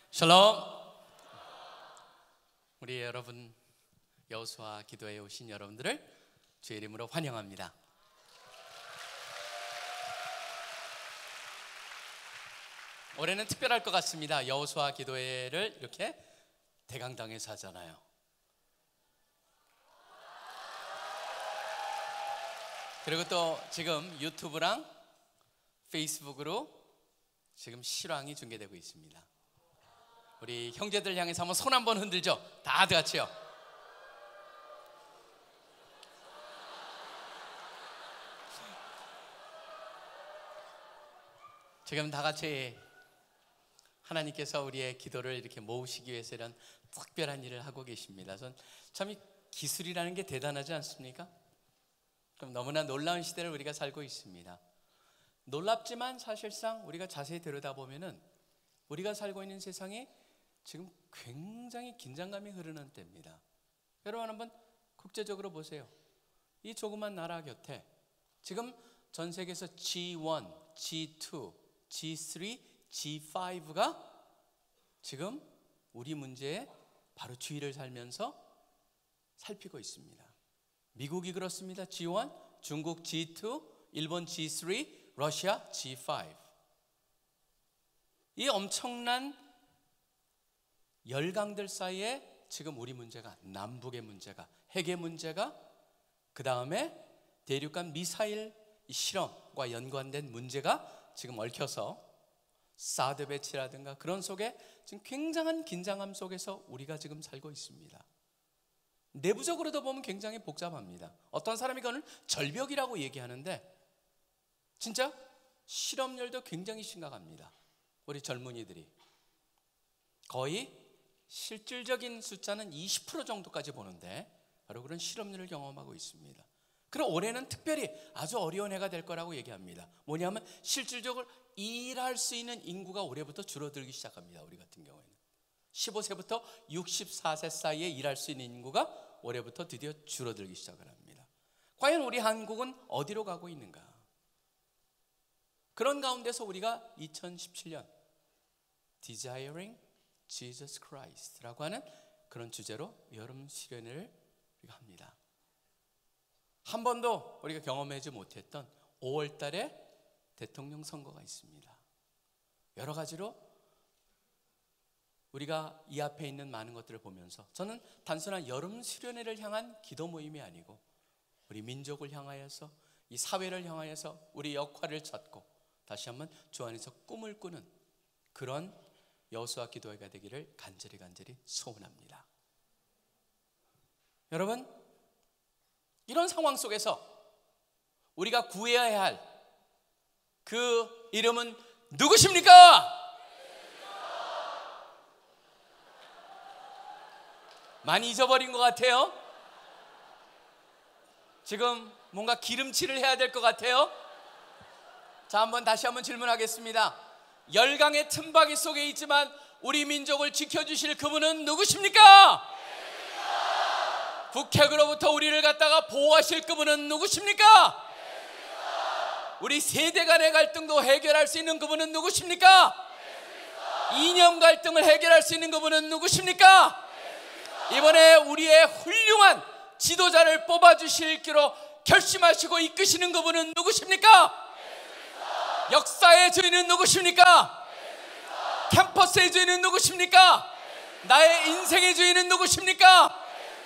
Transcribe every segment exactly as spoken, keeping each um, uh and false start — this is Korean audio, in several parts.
샬롬. 우리 여러분, 여호수아 기도회에 오신 여러분들을 주의 이름으로 환영합니다. 올해는 특별할 것 같습니다. 여호수아 기도회를 이렇게 대강당에서 하잖아요. 그리고 또 지금 유튜브랑 페이스북으로 지금 실황이 중계되고 있습니다. 우리 형제들 향해서 한번 손 한번 흔들죠. 다 같이요. 지금 다 같이 하나님께서 우리의 기도를 이렇게 모으시기 위해서 이런 특별한 일을 하고 계십니다. 전 참 이 기술이라는 게 대단하지 않습니까? 그럼 너무나 놀라운 시대를 우리가 살고 있습니다. 놀랍지만 사실상 우리가 자세히 들여다보면은 우리가 살고 있는 세상이 지금 굉장히 긴장감이 흐르는 때입니다. 여러분 한번 국제적으로 보세요. 이 조그만 나라 곁에 지금 전 세계에서 지 원, 지 투, 지 쓰리, 지 파이브가 지금 우리 문제에 바로 주의를 살면서 살피고 있습니다. 미국이 그렇습니다. 지 원, 중국 지 투, 일본 지 쓰리, 러시아 지 파이브. 이 엄청난 열강들 사이에 지금 우리 문제가, 남북의 문제가, 핵의 문제가, 그 다음에 대륙간 미사일 실험과 연관된 문제가 지금 얽혀서 사드 배치라든가 그런 속에 지금 굉장한 긴장감 속에서 우리가 지금 살고 있습니다. 내부적으로도 보면 굉장히 복잡합니다. 어떤 사람이 그걸 절벽이라고 얘기하는데 진짜 실업률도 굉장히 심각합니다. 우리 젊은이들이 거의 실질적인 숫자는 이십 퍼센트 정도까지 보는데 바로 그런 실업률을 경험하고 있습니다. 그럼 올해는 특별히 아주 어려운 해가 될 거라고 얘기합니다. 뭐냐면 실질적으로 일할 수 있는 인구가 올해부터 줄어들기 시작합니다. 우리 같은 경우에는 십오 세부터 육십사 세 사이에 일할 수 있는 인구가 올해부터 드디어 줄어들기 시작을 합니다. 과연 우리 한국은 어디로 가고 있는가? 그런 가운데서 우리가 이천십칠 년 Desiring Jesus Christ라고 하는 그런 주제로 여름 수련회를 우리가 합니다. 한 번도 우리가 경험하지 못했던 오월 달에 대통령 선거가 있습니다. 여러 가지로 우리가 이 앞에 있는 많은 것들을 보면서 저는 단순한 여름 수련회를 향한 기도 모임이 아니고 우리 민족을 향하여서 이 사회를 향하여서 우리 역할을 찾고 다시 한번 주 안에서 꿈을 꾸는 그런 여호수아 기도회가 되기를 간절히 간절히 소원합니다. 여러분, 이런 상황 속에서 우리가 구해야 할 그 이름은 누구십니까? 많이 잊어버린 것 같아요. 지금 뭔가 기름칠을 해야 될 것 같아요. 자, 한번 다시 한번 질문하겠습니다. 열강의 틈바귀 속에 있지만 우리 민족을 지켜주실 그분은 누구십니까? 북핵으로부터 우리를 갖다가 보호하실 그분은 누구십니까? 우리 세대 간의 갈등도 해결할 수 있는 그분은 누구십니까? 이념 갈등을 해결할 수 있는 그분은 누구십니까? 이번에 우리의 훌륭한 지도자를 뽑아주실 기로 결심하시고 이끄시는 그분은 누구십니까? 역사의 주인은 누구십니까? 캠퍼스의 주인은 누구십니까? 나의 인생의 주인은 누구십니까?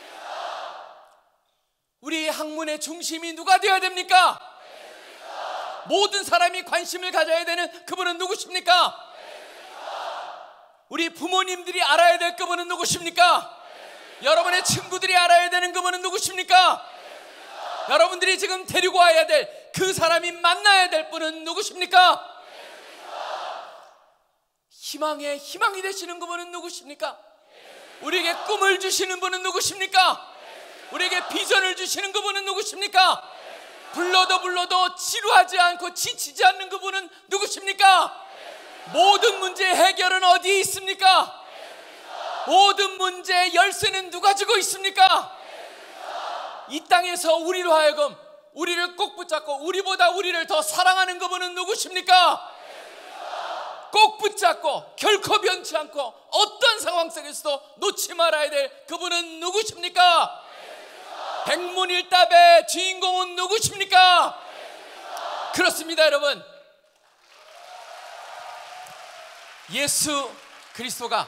우리 학문의 중심이 누가 되어야 됩니까? 모든 사람이 관심을 가져야 되는 그분은 누구십니까? 우리 부모님들이 알아야 될 그분은 누구십니까? 여러분의 친구들이 알아야 되는 그분은 누구십니까? 여러분들이 지금 데리고 와야 될 그 사람이 만나야 될 분은 누구십니까? 희망의 희망이 되시는 그분은 누구십니까? 우리에게 꿈을 주시는 분은 누구십니까? 우리에게 비전을 주시는 그분은 누구십니까? 불러도 불러도 지루하지 않고 지치지 않는 그분은 누구십니까? 모든 문제의 해결은 어디에 있습니까? 모든 문제의 열쇠는 누가 쥐고 있습니까? 이 땅에서 우리로 하여금 우리를 꼭 붙잡고 우리보다 우리를 더 사랑하는 그분은 누구십니까? 꼭 붙잡고 결코 변치 않고 어떤 상황 속에서도 놓지 말아야 될 그분은 누구십니까? 백문일답의 주인공은 누구십니까? 그렇습니다, 여러분. 예수 그리스도가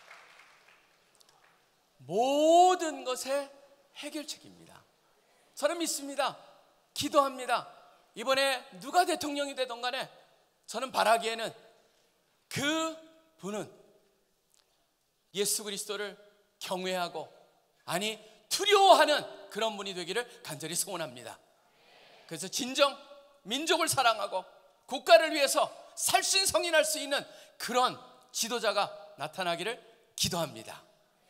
모든 것의 해결책입니다. 저는 믿습니다. 기도합니다. 이번에 누가 대통령이 되던 간에 저는 바라기에는 그 분은 예수 그리스도를 경외하고, 아니 두려워하는 그런 분이 되기를 간절히 소원합니다. 그래서 진정 민족을 사랑하고 국가를 위해서 살신성인할 수 있는 그런 지도자가 나타나기를 기도합니다.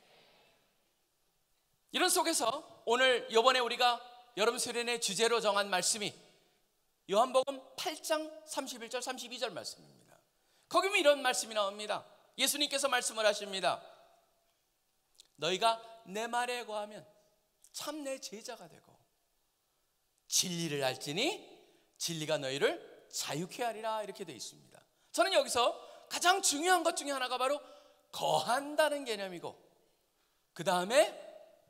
이런 속에서 오늘 이번에 우리가 여름 수련회 주제로 정한 말씀이 요한복음 팔 장 삼십일 절 삼십이 절 말씀입니다. 거기 보면 이런 말씀이 나옵니다. 예수님께서 말씀을 하십니다. 너희가 내 말에 거하면 참 내 제자가 되고 진리를 알지니 진리가 너희를 자유케 하리라, 이렇게 되어 있습니다. 저는 여기서 가장 중요한 것 중에 하나가 바로 거한다는 개념이고, 그 다음에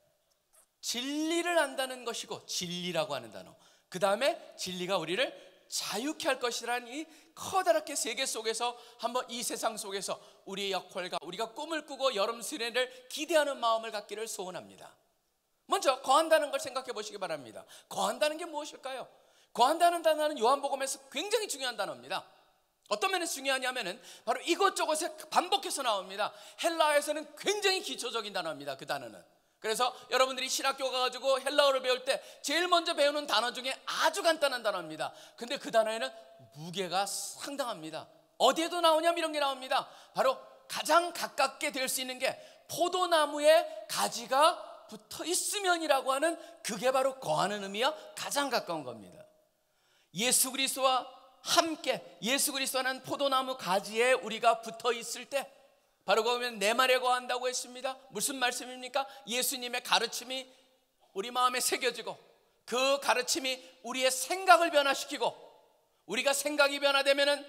진리를 안다는 것이고, 진리라고 하는 단어, 그 다음에 진리가 우리를 자유케 할 것이라는 이 커다랗게 세계 속에서 한번 이 세상 속에서 우리의 역할과 우리가 꿈을 꾸고 여름 수련회를 기대하는 마음을 갖기를 소원합니다. 먼저 거한다는 걸 생각해 보시기 바랍니다. 거한다는 게 무엇일까요? 거한다는 단어는 요한복음에서 굉장히 중요한 단어입니다. 어떤 면에서 중요하냐면은 바로 이것저것에 반복해서 나옵니다. 헬라어에서는 굉장히 기초적인 단어입니다. 그 단어는. 그래서 여러분들이 신학교 가가지고 헬라어를 배울 때 제일 먼저 배우는 단어 중에 아주 간단한 단어입니다. 근데 그 단어에는 무게가 상당합니다. 어디에도 나오냐면 이런 게 나옵니다. 바로 가장 가깝게 될 수 있는 게 포도나무에 가지가 붙어 있으면이라고 하는, 그게 바로 거하는 의미와 가장 가까운 겁니다. 예수 그리스도와 함께, 예수 그리스도는 포도나무 가지에 우리가 붙어 있을 때 바로 거기면 내 말에 거한다고 했습니다. 무슨 말씀입니까? 예수님의 가르침이 우리 마음에 새겨지고, 그 가르침이 우리의 생각을 변화시키고, 우리가 생각이 변화되면은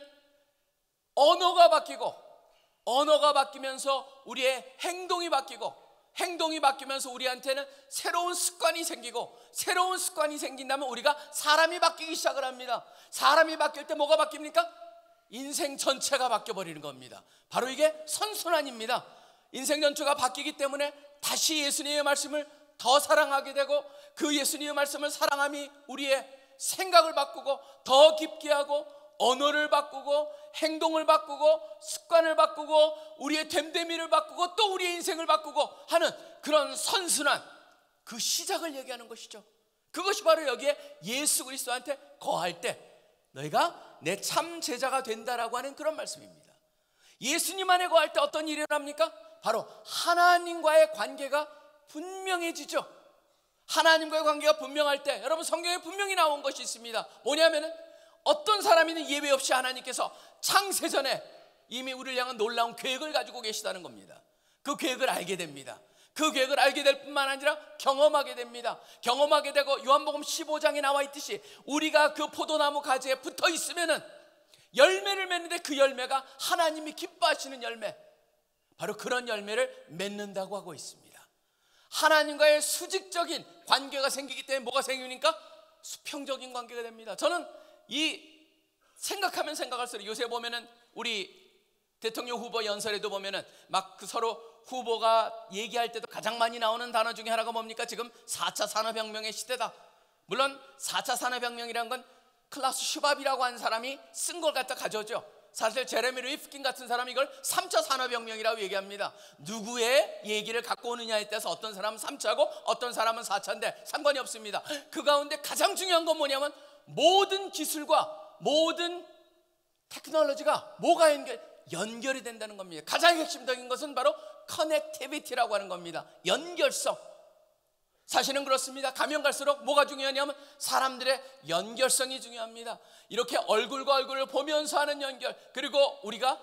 언어가 바뀌고, 언어가 바뀌면서 우리의 행동이 바뀌고, 행동이 바뀌면서 우리한테는 새로운 습관이 생기고, 새로운 습관이 생긴다면 우리가 사람이 바뀌기 시작을 합니다. 사람이 바뀔 때 뭐가 바뀝니까? 인생 전체가 바뀌어버리는 겁니다. 바로 이게 선순환입니다. 인생 전체가 바뀌기 때문에 다시 예수님의 말씀을 더 사랑하게 되고, 그 예수님의 말씀을 사랑함이 우리의 생각을 바꾸고 더 깊게 하고, 언어를 바꾸고 행동을 바꾸고 습관을 바꾸고 우리의 됨됨이를 바꾸고 또 우리의 인생을 바꾸고 하는 그런 선순환, 그 시작을 얘기하는 것이죠. 그것이 바로 여기에 예수 그리스도한테 거할 때 너희가 내 참 제자가 된다라고 하는 그런 말씀입니다. 예수님 안에 거할 때 어떤 일이 일어납니까? 바로 하나님과의 관계가 분명해지죠. 하나님과의 관계가 분명할 때, 여러분 성경에 분명히 나온 것이 있습니다. 뭐냐면은 어떤 사람이든 예외 없이 하나님께서 창세전에 이미 우리를 향한 놀라운 계획을 가지고 계시다는 겁니다. 그 계획을 알게 됩니다. 그 계획을 알게 될 뿐만 아니라 경험하게 됩니다. 경험하게 되고, 요한복음 십오 장에 나와 있듯이 우리가 그 포도나무 가지에 붙어 있으면은 열매를 맺는데 그 열매가 하나님이 기뻐하시는 열매, 바로 그런 열매를 맺는다고 하고 있습니다. 하나님과의 수직적인 관계가 생기기 때문에 뭐가 생깁니까? 수평적인 관계가 됩니다. 저는 이 생각하면 생각할수록 요새 보면은 우리 대통령 후보 연설에도 보면은 막 그 서로 후보가 얘기할 때도 가장 많이 나오는 단어 중에 하나가 뭡니까? 지금 사 차 산업혁명의 시대다. 물론 사 차 산업혁명이라는 건 클라스 슈밥이라고 하는 사람이 쓴 걸 갖다 가져오죠. 사실 제레미 리프킨 같은 사람이 이걸 삼 차 산업혁명이라고 얘기합니다. 누구의 얘기를 갖고 오느냐에 따라서 어떤 사람은 삼 차고 어떤 사람은 사 차인데 상관이 없습니다. 그 가운데 가장 중요한 건 뭐냐면 모든 기술과 모든 테크놀로지가 뭐가 연결, 연결이 된다는 겁니다. 가장 핵심적인 것은 바로 커넥티비티라고 하는 겁니다. 연결성. 사실은 그렇습니다. 가면 갈수록 뭐가 중요하냐면 사람들의 연결성이 중요합니다. 이렇게 얼굴과 얼굴을 보면서 하는 연결, 그리고 우리가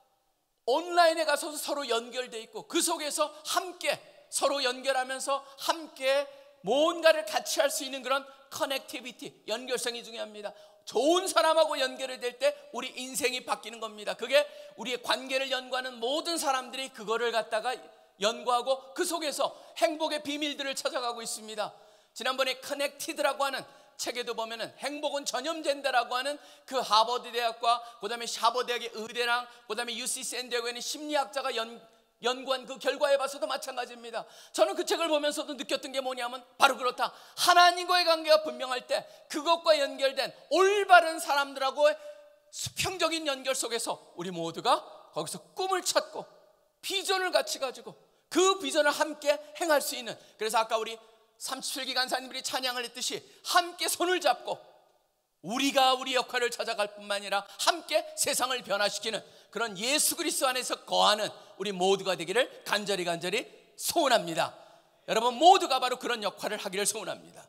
온라인에 가서 서로 연결돼 있고 그 속에서 함께 서로 연결하면서 함께 뭔가를 같이 할 수 있는 그런 커넥티비티, 연결성이 중요합니다. 좋은 사람하고 연결이 될 때 우리 인생이 바뀌는 겁니다. 그게 우리의 관계를 연구하는 모든 사람들이 그거를 갖다가 연구하고 그 속에서 행복의 비밀들을 찾아가고 있습니다. 지난번에 커넥티드라고 하는 책에도 보면은 행복은 전염된다라고 하는 그 하버드 대학과 그다음에 샤버 대학의 의대랑 그다음에 유씨 샌디에고에 있는 심리학자가 연, 연구한 그 결과에 봐서도 마찬가지입니다. 저는 그 책을 보면서도 느꼈던 게 뭐냐면 바로 그렇다. 하나님과의 관계가 분명할 때 그것과 연결된 올바른 사람들하고의 수평적인 연결 속에서 우리 모두가 거기서 꿈을 찾고 비전을 같이 가지고 그 비전을 함께 행할 수 있는, 그래서 아까 우리 삼십칠 기 간사님들이 찬양을 했듯이 함께 손을 잡고 우리가 우리 역할을 찾아갈 뿐만 아니라 함께 세상을 변화시키는 그런 예수 그리스도 안에서 거하는 우리 모두가 되기를 간절히 간절히 소원합니다. 여러분 모두가 바로 그런 역할을 하기를 소원합니다.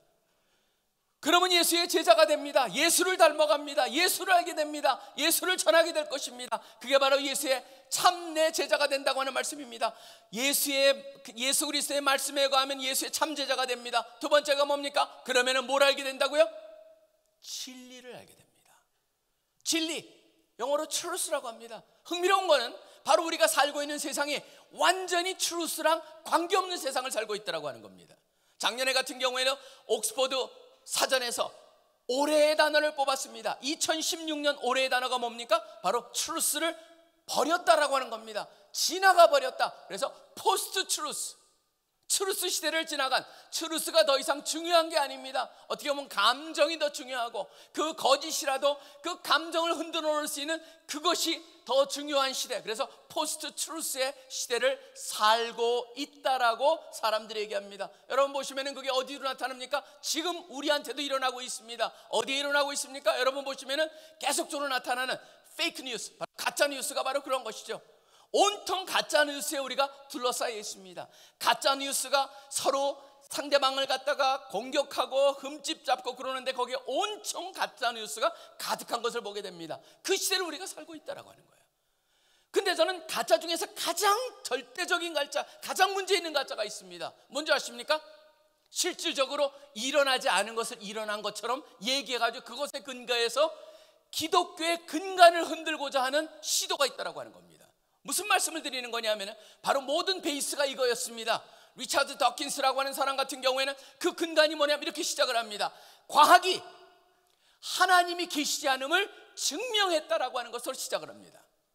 그러면 예수의 제자가 됩니다. 예수를 닮아갑니다. 예수를 알게 됩니다. 예수를 전하게 될 것입니다. 그게 바로 예수의 참내 제자가 된다고 하는 말씀입니다. 예수의 예수 그리스도의 말씀에 거하면 예수의 참 제자가 됩니다. 두 번째가 뭡니까? 그러면은 뭘 알게 된다고요? 진리를 알게 됩니다. 진리, 영어로 truth라고 합니다. 흥미로운 거는 바로 우리가 살고 있는 세상이 완전히 truth랑 관계없는 세상을 살고 있다고 하는 겁니다. 작년에 같은 경우에는 옥스퍼드 사전에서 올해의 단어를 뽑았습니다. 이천십육 년 올해의 단어가 뭡니까? 바로 truth를 버렸다라고 하는 겁니다. 지나가 버렸다. 그래서 포스트 트루스, 트루스 시대를 지나간, 트루스가 더 이상 중요한 게 아닙니다. 어떻게 보면 감정이 더 중요하고 그 거짓이라도 그 감정을 흔들어 놓을 수 있는 그것이 더 중요한 시대, 그래서 포스트 트루스의 시대를 살고 있다라고 사람들이 얘기합니다. 여러분 보시면은 그게 어디로 나타납니까? 지금 우리한테도 일어나고 있습니다. 어디에 일어나고 있습니까? 여러분 보시면은 계속적으로 나타나는 페이크 뉴스, 가짜 뉴스가 바로 그런 것이죠. 온통 가짜 뉴스에 우리가 둘러싸여 있습니다. 가짜 뉴스가 서로 상대방을 갖다가 공격하고 흠집 잡고 그러는데 거기에 온통 가짜 뉴스가 가득한 것을 보게 됩니다. 그 시대를 우리가 살고 있다라고 하는 거예요. 근데 저는 가짜 중에서 가장 절대적인 가짜, 가장 문제 있는 가짜가 있습니다. 뭔지 아십니까? 실질적으로 일어나지 않은 것을 일어난 것처럼 얘기해가지고 그것에 근거해서 기독교의 근간을 흔들고자 하는 시도가 있다라고 하는 겁니다. 무슨 말씀을 드리는 거냐면 바로 모든 베이스가 이거였습니다. 리차드 더킨스라고 하는 사람 같은 경우에는 그 근간이 뭐냐면 이렇게 시작을 합니다. 과학이 하나님이 계시지 않음을 증명했다라고 하는 것으로 시작을 합니다.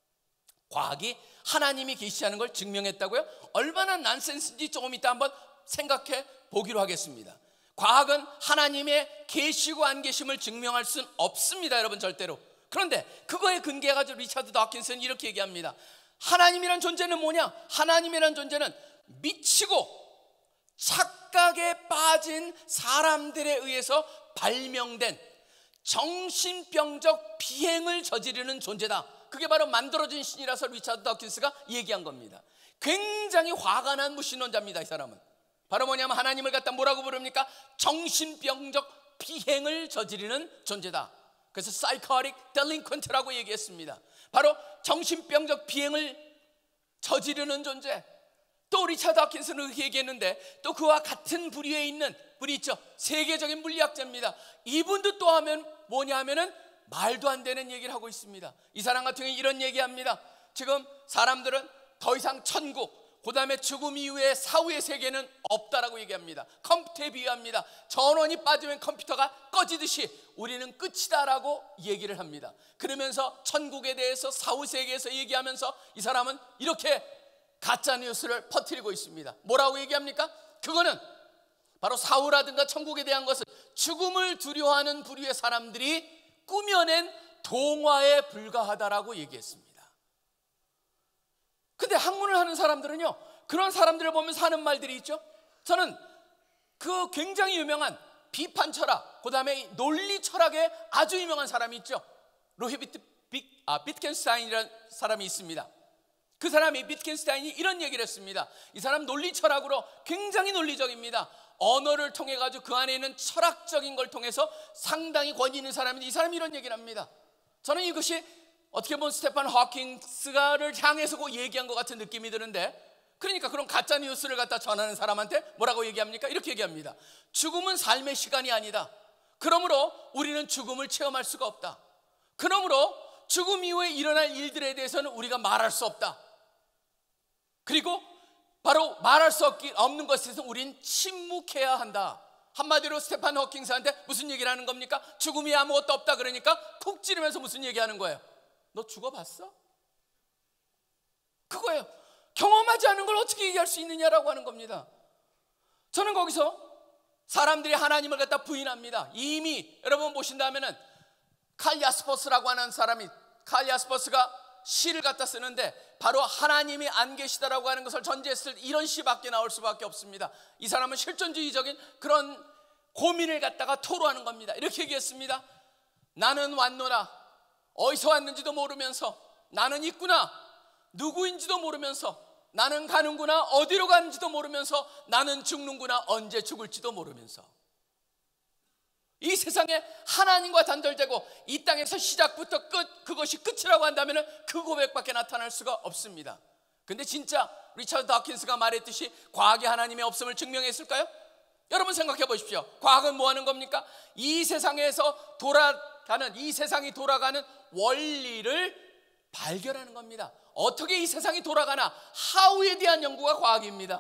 과학이 하나님이 계시지 않은 걸 증명했다고요? 얼마나 난센스인지 조금 이따 한번 생각해 보기로 하겠습니다. 과학은 하나님의 계시고 안 계심을 증명할 수는 없습니다, 여러분, 절대로. 그런데 그거에 근거해가지고 리차드 더킨스는 이렇게 얘기합니다. 하나님이란 존재는 뭐냐? 하나님이란 존재는 미치고 착각에 빠진 사람들에 의해서 발명된 정신병적 비행을 저지르는 존재다. 그게 바로 만들어진 신이라서 리차드 더킨스가 얘기한 겁니다. 굉장히 화가 난 무신론자입니다, 이 사람은. 바로 뭐냐면 하나님을 갖다 뭐라고 부릅니까? 정신병적 비행을 저지르는 존재다. 그래서 psychotic delinquent라고 얘기했습니다. 바로 정신병적 비행을 저지르는 존재. 또 리차드 하킨스는 그렇게 얘기했는데 또 그와 같은 부류에 있는 분이 있죠. 세계적인 물리학자입니다. 이분도 또 하면 뭐냐 하면은 말도 안 되는 얘기를 하고 있습니다. 이 사람 같은 경우는 이런 얘기합니다. 지금 사람들은 더 이상 천국, 그 다음에 죽음 이후에 사후의 세계는 없다라고 얘기합니다. 컴퓨터에 비유합니다. 전원이 빠지면 컴퓨터가 꺼지듯이 우리는 끝이다라고 얘기를 합니다. 그러면서 천국에 대해서 사후 세계에서 얘기하면서 이 사람은 이렇게 가짜 뉴스를 퍼뜨리고 있습니다. 뭐라고 얘기합니까? 그거는 바로 사후라든가 천국에 대한 것을 죽음을 두려워하는 부류의 사람들이 꾸며낸 동화에 불과하다라고 얘기했습니다. 근데 학문을 하는 사람들은요, 그런 사람들을 보면서 하는 말들이 있죠. 저는 그 굉장히 유명한 비판 철학, 그 다음에 논리 철학에 아주 유명한 사람이 있죠. 로히 비트, 비, 아, 비트겐슈타인이라는 사람이 있습니다. 그 사람이, 비트겐슈타인이 이런 얘기를 했습니다. 이 사람 논리 철학으로 굉장히 논리적입니다. 언어를 통해 가지고 그 안에 있는 철학적인 걸 통해서 상당히 권위 있는 사람인데 이 사람이 이런 얘기를 합니다. 저는 이것이 어떻게 보면 스테판 호킹스가를 향해서 그 얘기한 것 같은 느낌이 드는데, 그러니까 그런 가짜 뉴스를 갖다 전하는 사람한테 뭐라고 얘기합니까? 이렇게 얘기합니다. 죽음은 삶의 시간이 아니다. 그러므로 우리는 죽음을 체험할 수가 없다. 그러므로 죽음 이후에 일어날 일들에 대해서는 우리가 말할 수 없다. 그리고 바로 말할 수 없는 것에 대해서 우린 침묵해야 한다. 한마디로 스테판 호킹스한테 무슨 얘기를 하는 겁니까? 죽음이 아무것도 없다 그러니까 콕 찌르면서 무슨 얘기하는 거예요? 너 죽어봤어? 그거예요. 경험하지 않은 걸 어떻게 얘기할 수 있느냐라고 하는 겁니다. 저는 거기서 사람들이 하나님을 갖다 부인합니다. 이미 여러분 보신다면은 칼 야스퍼스라고 하는 사람이, 칼 야스퍼스가 시를 갖다 쓰는데 바로 하나님이 안 계시다라고 하는 것을 전제했을 때 이런 시밖에 나올 수밖에 없습니다. 이 사람은 실존주의적인 그런 고민을 갖다가 토로하는 겁니다. 이렇게 얘기했습니다. 나는 왔노라. 어디서 왔는지도 모르면서, 나는 있구나. 누구인지도 모르면서, 나는 가는구나. 어디로 가는지도 모르면서, 나는 죽는구나. 언제 죽을지도 모르면서. 이 세상에 하나님과 단절되고 이 땅에서 시작부터 끝, 그것이 끝이라고 한다면 그 고백밖에 나타날 수가 없습니다. 근데 진짜 리처드 다킨스가 말했듯이 과학이 하나님의 없음을 증명했을까요? 여러분 생각해 보십시오. 과학은 뭐 하는 겁니까? 이 세상에서 돌아가는, 이 세상이 돌아가는 원리를 발견하는 겁니다. 어떻게 이 세상이 돌아가나, 하우에 대한 연구가 과학입니다.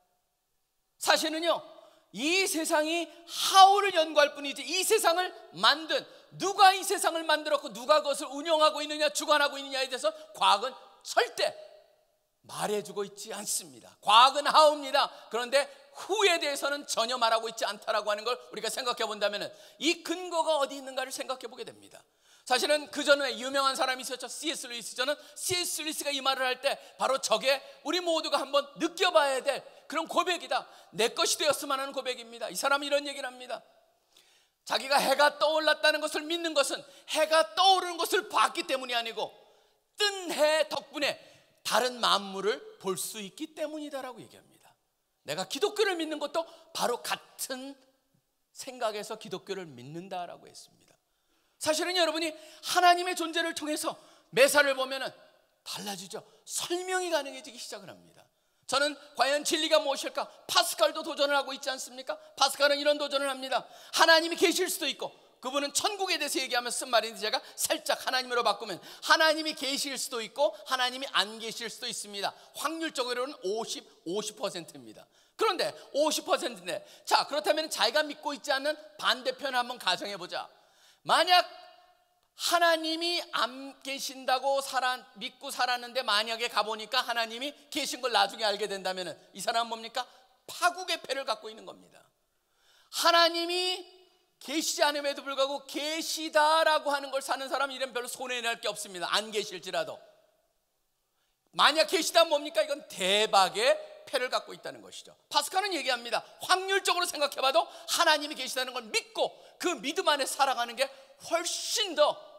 사실은요, 이 세상이 하우를 연구할 뿐이지 이 세상을 만든, 누가 이 세상을 만들었고 누가 그것을 운영하고 있느냐, 주관하고 있느냐에 대해서 과학은 절대 말해주고 있지 않습니다. 과학은 하우입니다. 그런데 후에 대해서는 전혀 말하고 있지 않다라고 하는 걸 우리가 생각해 본다면 이 근거가 어디 있는가를 생각해 보게 됩니다. 사실은 그 전에 유명한 사람이 있었죠. 씨에스 루이스. 저는 씨에스 루이스가 이 말을 할 때 바로 저게 우리 모두가 한번 느껴봐야 될 그런 고백이다. 내 것이 되었으면 하는 고백입니다. 이 사람이 이런 얘기를 합니다. 자기가 해가 떠올랐다는 것을 믿는 것은 해가 떠오르는 것을 봤기 때문이 아니고 뜬 해 덕분에 다른 만물을 볼 수 있기 때문이다라고 얘기합니다. 내가 기독교를 믿는 것도 바로 같은 생각에서 기독교를 믿는다라고 했습니다. 사실은 여러분이 하나님의 존재를 통해서 매사를 보면은 달라지죠. 설명이 가능해지기 시작을 합니다. 저는 과연 진리가 무엇일까? 파스칼도 도전을 하고 있지 않습니까? 파스칼은 이런 도전을 합니다. 하나님이 계실 수도 있고, 그분은 천국에 대해서 얘기하면서 쓴 말인데 제가 살짝 하나님으로 바꾸면 하나님이 계실 수도 있고 하나님이 안 계실 수도 있습니다. 확률적으로는 오십, 오십 퍼센트입니다. 그런데 오십 퍼센트인데, 자 그렇다면 자기가 믿고 있지 않는 반대편을 한번 가정해보자. 만약 하나님이 안 계신다고 살아, 믿고 살았는데 만약에 가보니까 하나님이 계신 걸 나중에 알게 된다면 이 사람은 뭡니까? 파국의 패를 갖고 있는 겁니다. 하나님이 계시지 않음에도 불구하고 계시다라고 하는 걸 사는 사람은 이런 별로 손해낼 게 없습니다. 안 계실지라도. 만약 계시다 뭡니까? 이건 대박의 패를 갖고 있다는 것이죠. 파스칼은 얘기합니다. 확률적으로 생각해봐도 하나님이 계시다는 걸 믿고 그 믿음 안에 살아가는 게 훨씬 더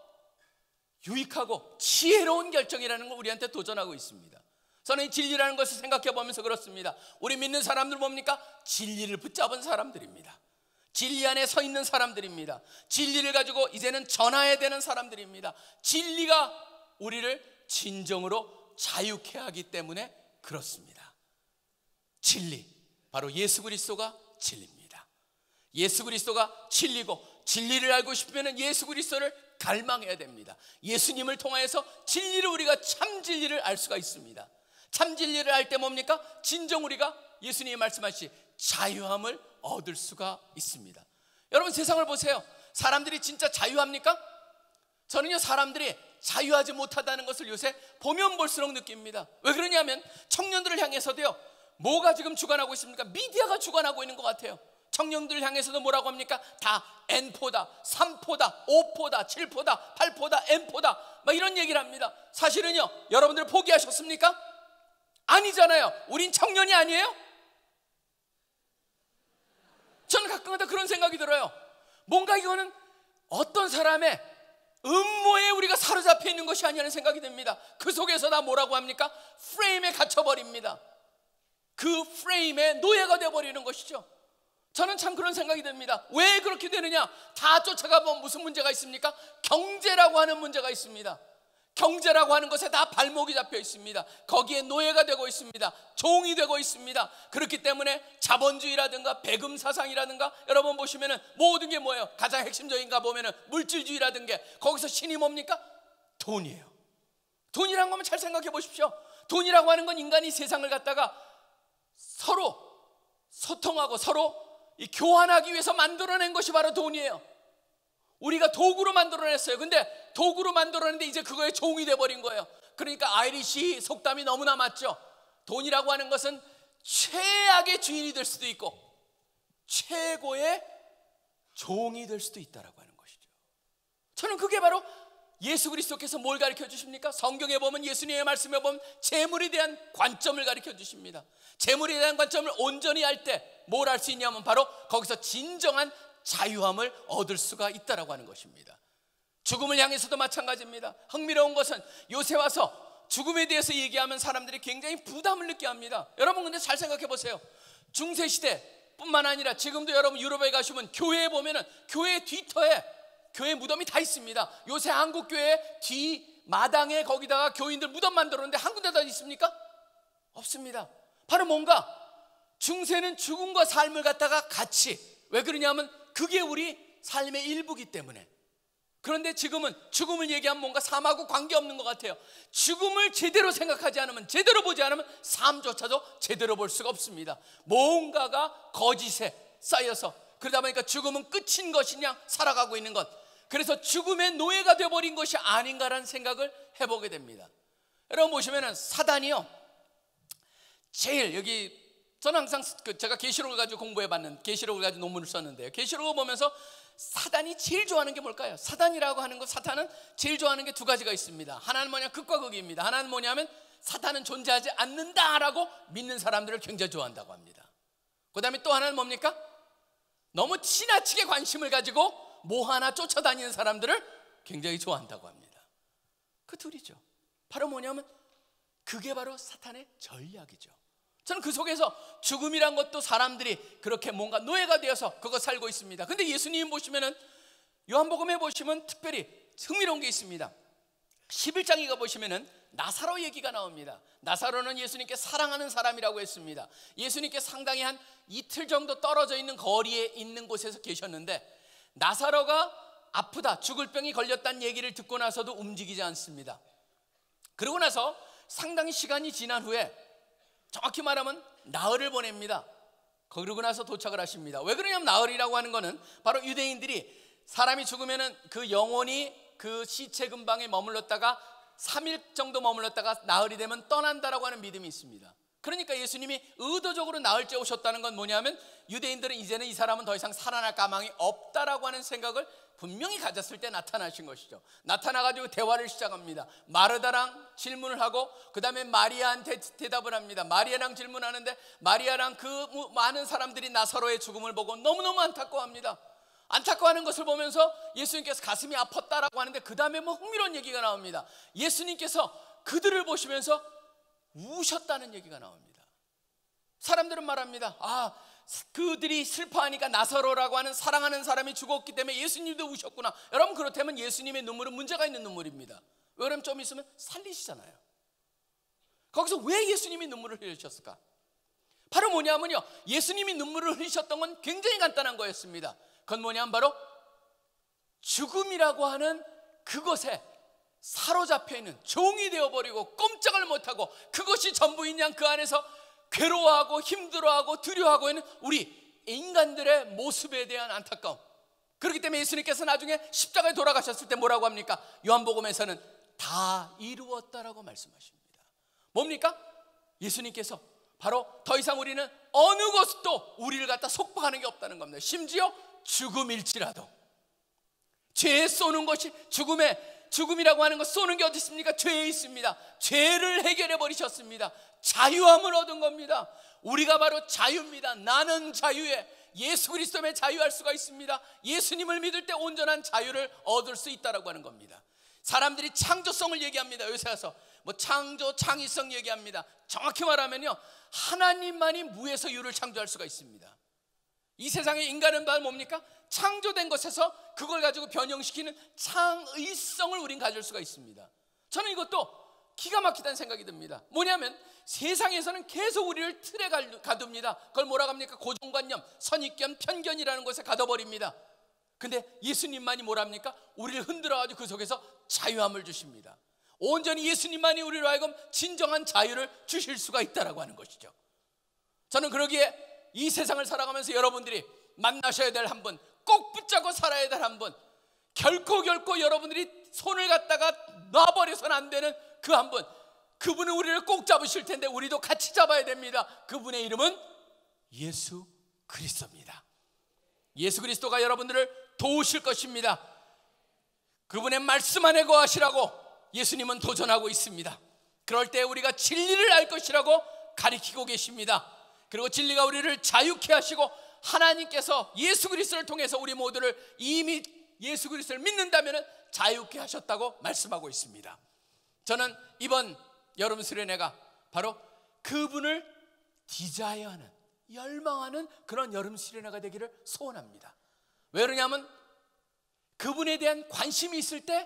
유익하고 지혜로운 결정이라는 걸 우리한테 도전하고 있습니다. 저는 이 진리라는 것을 생각해 보면서 그렇습니다. 우리 믿는 사람들 뭡니까? 진리를 붙잡은 사람들입니다. 진리 안에 서 있는 사람들입니다. 진리를 가지고 이제는 전해야 되는 사람들입니다. 진리가 우리를 진정으로 자유케 하기 때문에 그렇습니다. 진리, 바로 예수 그리스도가 진리입니다. 예수 그리스도가 진리고, 진리를 알고 싶으면 예수 그리스도를 갈망해야 됩니다. 예수님을 통하여서 진리를, 우리가 참 진리를 알 수가 있습니다. 참 진리를 알 때 뭡니까? 진정 우리가 예수님이 말씀하신 자유함을 얻을 수가 있습니다. 여러분 세상을 보세요. 사람들이 진짜 자유합니까? 저는요, 사람들이 자유하지 못하다는 것을 요새 보면 볼수록 느낍니다. 왜 그러냐면 청년들을 향해서도요, 뭐가 지금 주관하고 있습니까? 미디어가 주관하고 있는 것 같아요. 청년들을 향해서도 뭐라고 합니까? 다 엔포다, 삼포다, 오포다, 칠포다, 팔포다, 엔포다 막 이런 얘기를 합니다. 사실은요, 여러분들 포기하셨습니까? 아니잖아요. 우린 청년이 아니에요? 저는 가끔가다 그런 생각이 들어요. 뭔가 이거는 어떤 사람의 음모에 우리가 사로잡혀 있는 것이 아니라는 생각이 듭니다. 그 속에서 다 뭐라고 합니까? 프레임에 갇혀버립니다. 그 프레임에 노예가 되어버리는 것이죠. 저는 참 그런 생각이 듭니다. 왜 그렇게 되느냐? 다 쫓아가면 무슨 문제가 있습니까? 경제라고 하는 문제가 있습니다. 경제라고 하는 것에 다 발목이 잡혀 있습니다. 거기에 노예가 되고 있습니다. 종이 되고 있습니다. 그렇기 때문에 자본주의라든가 배금 사상이라든가 여러분 보시면은 모든 게 뭐예요? 가장 핵심적인가 보면은 물질주의라든가 거기서 신이 뭡니까? 돈이에요. 돈이란 거면 잘 생각해 보십시오. 돈이라고 하는 건 인간이 세상을 갖다가 서로 소통하고 서로 이 교환하기 위해서 만들어낸 것이 바로 돈이에요. 우리가 도구로 만들어냈어요. 근데 도구로 만들어냈는데 이제 그거에 종이 돼버린 거예요. 그러니까 아이리시 속담이 너무나 맞죠. 돈이라고 하는 것은 최악의 주인이 될 수도 있고 최고의 종이 될 수도 있다라고 하는 것이죠. 저는 그게 바로 예수 그리스도께서 뭘 가르쳐 주십니까? 성경에 보면 예수님의 말씀에 보면 재물에 대한 관점을 가르쳐 주십니다. 재물에 대한 관점을 온전히 할 때 뭘 할 수 있냐면 바로 거기서 진정한 자유함을 얻을 수가 있다라고 하는 것입니다. 죽음을 향해서도 마찬가지입니다. 흥미로운 것은 요새 와서 죽음에 대해서 얘기하면 사람들이 굉장히 부담을 느껴 합니다. 여러분 근데 잘 생각해 보세요. 중세시대 뿐만 아니라 지금도 여러분 유럽에 가시면 교회에 보면은 교회 뒤터에 교회 무덤이 다 있습니다. 요새 한국교회 뒤 마당에 거기다가 교인들 무덤 만들었는데 한 군데도 있습니까? 없습니다. 바로 뭔가 중세는 죽음과 삶을 갖다가 같이, 왜 그러냐면 그게 우리 삶의 일부기 때문에. 그런데 지금은 죽음을 얘기하면 뭔가 삶하고 관계없는 것 같아요. 죽음을 제대로 생각하지 않으면, 제대로 보지 않으면 삶조차도 제대로 볼 수가 없습니다. 뭔가가 거짓에 쌓여서 그러다 보니까 죽음은 끝인 것이냐 살아가고 있는 것, 그래서 죽음의 노예가 되어버린 것이 아닌가라는 생각을 해보게 됩니다. 여러분 보시면은 사단이요, 제일 여기 저는 항상 제가 계시록을 가지고 공부해봤는, 계시록을 가지고 논문을 썼는데요, 계시록을 보면서 사단이 제일 좋아하는 게 뭘까요? 사단이라고 하는 것, 사탄은 제일 좋아하는 게 두 가지가 있습니다. 하나는 뭐냐, 극과 극입니다. 하나는 뭐냐면 사탄은 존재하지 않는다라고 믿는 사람들을 굉장히 좋아한다고 합니다. 그 다음에 또 하나는 뭡니까? 너무 지나치게 관심을 가지고 뭐 하나 쫓아다니는 사람들을 굉장히 좋아한다고 합니다. 그 둘이죠. 바로 뭐냐면 그게 바로 사탄의 전략이죠. 저는 그 속에서 죽음이란 것도 사람들이 그렇게 뭔가 노예가 되어서 그거 살고 있습니다. 근데 예수님 보시면은 요한복음에 보시면 특별히 흥미로운 게 있습니다. 십일 장에 가 보시면은 나사로 얘기가 나옵니다. 나사로는 예수님께 사랑하는 사람이라고 했습니다. 예수님께 상당히 한 이틀 정도 떨어져 있는 거리에 있는 곳에서 계셨는데 나사로가 아프다, 죽을 병이 걸렸다는 얘기를 듣고 나서도 움직이지 않습니다. 그러고 나서 상당히 시간이 지난 후에 정확히 말하면 나흘을 보냅니다. 그러고 나서 도착을 하십니다. 왜 그러냐면 나흘이라고 하는 거는 바로 유대인들이 사람이 죽으면은 그 영혼이 그 시체 근방에 머물렀다가 삼 일 정도 머물렀다가 나흘이 되면 떠난다라고 하는 믿음이 있습니다. 그러니까 예수님이 의도적으로 나흘째 오셨다는 건 뭐냐면 유대인들은 이제는 이 사람은 더 이상 살아날 가망이 없다라고 하는 생각을 분명히 가졌을 때 나타나신 것이죠. 나타나가지고 대화를 시작합니다. 마르다랑 질문을 하고 그 다음에 마리아한테 대답을 합니다. 마리아랑 질문하는데 마리아랑 그 많은 사람들이 나사로의 죽음을 보고 너무너무 안타까워합니다. 안타까워하는 것을 보면서 예수님께서 가슴이 아팠다라고 하는데 그 다음에 뭐 흥미로운 얘기가 나옵니다. 예수님께서 그들을 보시면서 우셨다는 얘기가 나옵니다. 사람들은 말합니다. 아, 그들이 슬퍼하니까 나사로라고 하는 사랑하는 사람이 죽었기 때문에 예수님도 우셨구나. 여러분 그렇다면 예수님의 눈물은 문제가 있는 눈물입니다. 왜 그러면 좀 있으면 살리시잖아요. 거기서 왜 예수님이 눈물을 흘리셨을까? 바로 뭐냐면요, 예수님이 눈물을 흘리셨던 건 굉장히 간단한 거였습니다. 그건 뭐냐면 바로 죽음이라고 하는 그것에 사로잡혀 있는, 종이 되어버리고 꼼짝을 못하고 그것이 전부인 양 그 안에서 괴로워하고 힘들어하고 두려워하고 있는 우리 인간들의 모습에 대한 안타까움. 그렇기 때문에 예수님께서 나중에 십자가에 돌아가셨을 때 뭐라고 합니까? 요한복음에서는 다 이루었다라고 말씀하십니다. 뭡니까? 예수님께서 바로 더 이상 우리는 어느 것도 우리를 갖다 속박하는 게 없다는 겁니다. 심지어 죽음일지라도 죄에 쏘는 것이, 죽음에 죽음이라고 하는 것 쏘는 게 어디 있습니까? 죄에 있습니다. 죄를 해결해 버리셨습니다. 자유함을 얻은 겁니다. 우리가 바로 자유입니다. 나는 자유에, 예수 그리스도에 자유할 수가 있습니다. 예수님을 믿을 때 온전한 자유를 얻을 수 있다라고 하는 겁니다. 사람들이 창조성을 얘기합니다. 요새 와서 뭐 창조, 창의성 얘기합니다. 정확히 말하면요, 하나님만이 무에서 유를 창조할 수가 있습니다. 이 세상의 인간은 바로 뭡니까? 창조된 것에서 그걸 가지고 변형시키는 창의성을 우린 가질 수가 있습니다. 저는 이것도 기가 막히다는 생각이 듭니다. 뭐냐면 세상에서는 계속 우리를 틀에 가둡니다. 그걸 뭐라고 합니까? 고정관념, 선입견, 편견이라는 것에 가둬버립니다. 근데 예수님만이 뭐랍니까? 우리를 흔들어가지고 그 속에서 자유함을 주십니다. 온전히 예수님만이 우리로 하여금 진정한 자유를 주실 수가 있다라고 하는 것이죠. 저는 그러기에 이 세상을 살아가면서 여러분들이 만나셔야 될 한 분, 꼭 붙잡고 살아야 될 한 분, 결코 결코 여러분들이 손을 갖다가 놔버려서는 안 되는 그 한 분, 그분은 우리를 꼭 잡으실 텐데 우리도 같이 잡아야 됩니다. 그분의 이름은 예수 그리스도입니다. 예수 그리스도가 여러분들을 도우실 것입니다. 그분의 말씀 안에 거하시라고 예수님은 도전하고 있습니다. 그럴 때 우리가 진리를 알 것이라고 가리키고 계십니다. 그리고 진리가 우리를 자유케 하시고 하나님께서 예수 그리스도를 통해서 우리 모두를 이미 예수 그리스도를 믿는다면 자유케 하셨다고 말씀하고 있습니다. 저는 이번 여름 수련회가 바로 그분을 디자이어하는, 열망하는 그런 여름 수련회가 되기를 소원합니다. 왜 그러냐면 그분에 대한 관심이 있을 때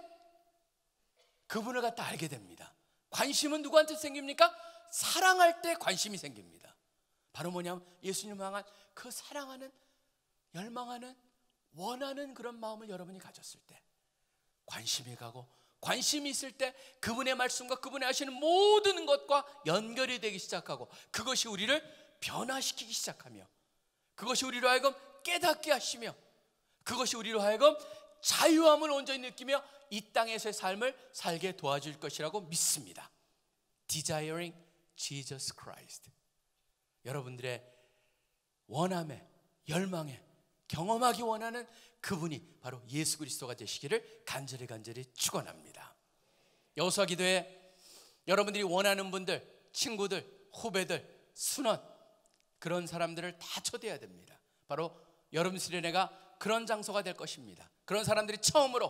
그분을 갖다 알게 됩니다. 관심은 누구한테 생깁니까? 사랑할 때 관심이 생깁니다. 바로 뭐냐면 예수님을 향한 그 사랑하는, 열망하는, 원하는 그런 마음을 여러분이 가졌을 때 관심이 가고, 관심이 있을 때 그분의 말씀과 그분의 하시는 모든 것과 연결이 되기 시작하고, 그것이 우리를 변화시키기 시작하며, 그것이 우리로 하여금 깨닫게 하시며, 그것이 우리로 하여금 자유함을 온전히 느끼며 이 땅에서의 삶을 살게 도와줄 것이라고 믿습니다. Desiring Jesus Christ. 여러분들의 원함에, 열망에, 경험하기 원하는 그분이 바로 예수 그리스도가 되시기를 간절히 간절히 축원합니다. 여호수아 기도에 여러분들이 원하는 분들, 친구들, 후배들, 순원, 그런 사람들을 다 초대해야 됩니다. 바로 여름 수련회가 그런 장소가 될 것입니다. 그런 사람들이 처음으로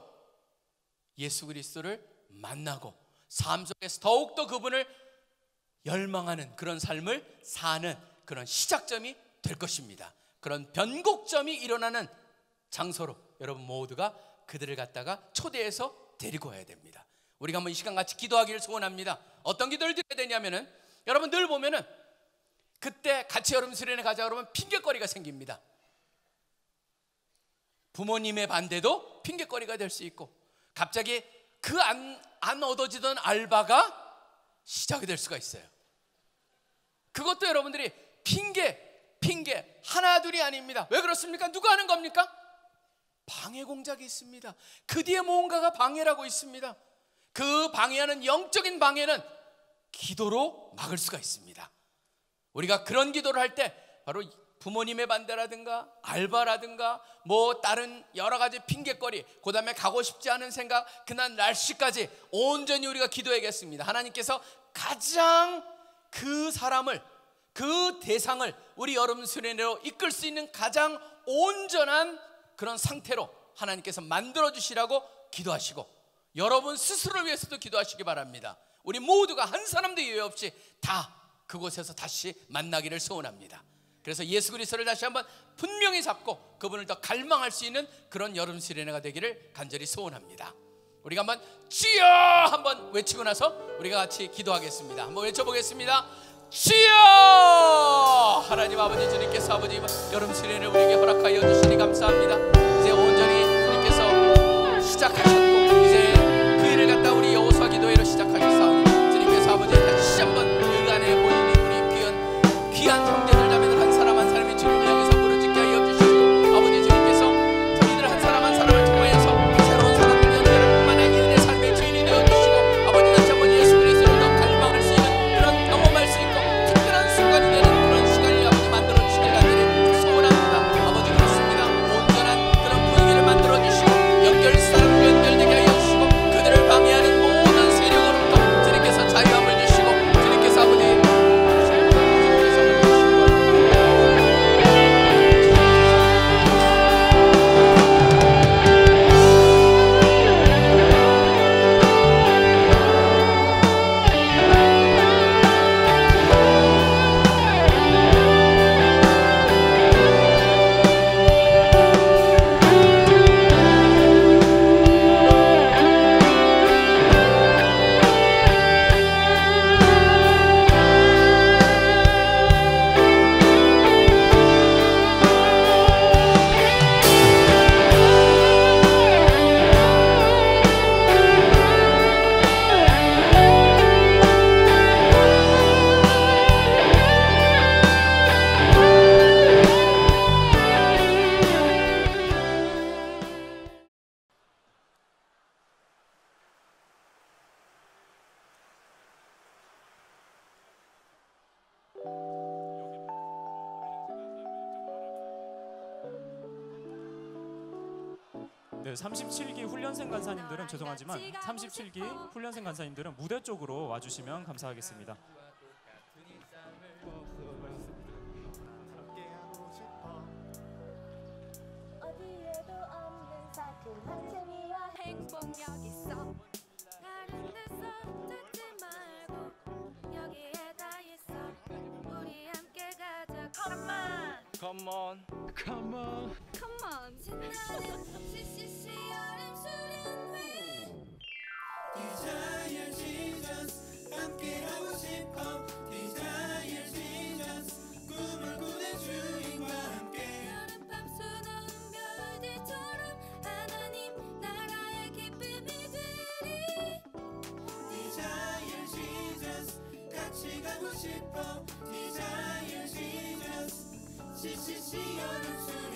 예수 그리스도를 만나고 삶 속에서 더욱더 그분을 열망하는 그런 삶을 사는 그런 시작점이 될 것입니다. 그런 변곡점이 일어나는 장소로 여러분 모두가 그들을 갖다가 초대해서 데리고 와야 됩니다. 우리가 한번 이 시간 같이 기도하기를 소원합니다. 어떤 기도를 드려야 되냐면은, 여러분 늘 보면은 그때 같이 여름 수련회 가자 그러면 핑계거리가 생깁니다. 부모님의 반대도 핑계거리가 될 수 있고, 갑자기 그 안 안 얻어지던 알바가 시작이 될 수가 있어요. 그것도 여러분들이 핑계 핑계 하나 둘이 아닙니다. 왜 그렇습니까? 누가 하는 겁니까? 방해 공작이 있습니다. 그 뒤에 뭔가가 방해라고 있습니다. 그 방해하는 영적인 방해는 기도로 막을 수가 있습니다. 우리가 그런 기도를 할 때 바로 부모님의 반대라든가 알바라든가 뭐 다른 여러 가지 핑계거리, 그 다음에 가고 싶지 않은 생각, 그날 날씨까지 온전히 우리가 기도해야겠습니다. 하나님께서 가장 그 사람을, 그 대상을 우리 여름 수련회로 이끌 수 있는 가장 온전한 그런 상태로 하나님께서 만들어 주시라고 기도하시고, 여러분 스스로를 위해서도 기도하시기 바랍니다. 우리 모두가 한 사람도 예외 없이 다 그곳에서 다시 만나기를 소원합니다. 그래서 예수 그리스도를 다시 한번 분명히 잡고 그분을 더 갈망할 수 있는 그런 여름 수련회가 되기를 간절히 소원합니다. 우리가 한번 주여 한번 외치고 나서 우리가 같이 기도하겠습니다. 한번 외쳐보겠습니다. 주여! 하나님 아버지, 주님께서 아버지 여름 수련을 우리에게 허락하여 주시니 감사합니다. 이제 온전히 주님께서 시작하셨고 이제 그 일을 갖다 우리 여호수아 기도회로 시작하셨사오니 주님께서 아버지 다시 한번 그 안에 보이는 우리 귀한 귀한 형제들 자매들 한 사람 한 사람이 주님을 향해서 부르짖게 하여 주시고, 아버지 주님께서 저희들 한 사람 한 사람을 통하여서 새로운 사람들 연결을 뿐만 아니라 내 삶의 주인이 되어 주시고, 아버지 다시 한번 예수 그리스도를 더 갈망할 수 있는 그런 경험할 수 있고 특별한 순간이 되는 그런 시간을 아버지 만들어 주시길 간절히 소원합니다. 아버지 그렇습니다. 온전한 그런 분위기를 만들어 주시고 연결 사람을 연결되게 하여 주시고 그들을 방해하는 모든 세력으로부터 네, 삼십칠 기 훈련생 간사님들은 죄송하지만 삼십칠 기 훈련생 간사님들은 무대 쪽으로 와주시면 감사하겠습니다. 어디에도 없는 사소한 재미와 행복 여기 있어. 다른 데서 찾지 말고 여기에 다 있어. 우리 함께 가자. Come on, Come on, come on. come on. 신나는 씨씨씨 여름 수련회. Desire Jesus 함께하고 싶어 Desire Jesus 꿈을 꾸는 주님과 함께 여름밤 수놓은 별들처럼 하나님 나라의 기쁨이 되리. Desire Jesus 같이 가고 싶어 Desire Jesus 씨씨씨 여름 수련